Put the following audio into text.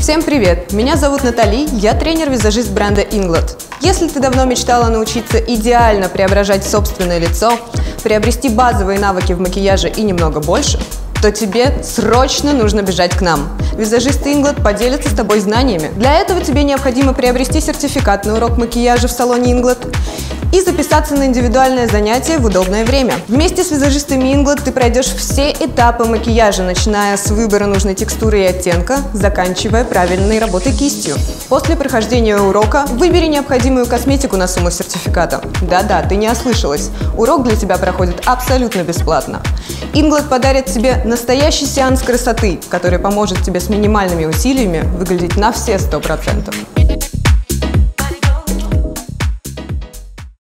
Всем привет! Меня зовут Натали, я тренер-визажист бренда Inglot. Если ты давно мечтала научиться идеально преображать собственное лицо, приобрести базовые навыки в макияже и немного больше, то тебе срочно нужно бежать к нам. Визажисты Inglot поделятся с тобой знаниями. Для этого тебе необходимо приобрести сертификат на урок макияжа в салоне Inglot и записаться на индивидуальное занятие в удобное время. Вместе с визажистами Inglot ты пройдешь все этапы макияжа, начиная с выбора нужной текстуры и оттенка, заканчивая правильной работой кистью. После прохождения урока выбери необходимую косметику на сумму сертификата. Да-да, ты не ослышалась. Урок для тебя проходит абсолютно бесплатно. Inglot подарит тебе настоящий сеанс красоты, который поможет тебе с минимальными усилиями выглядеть на все 100%.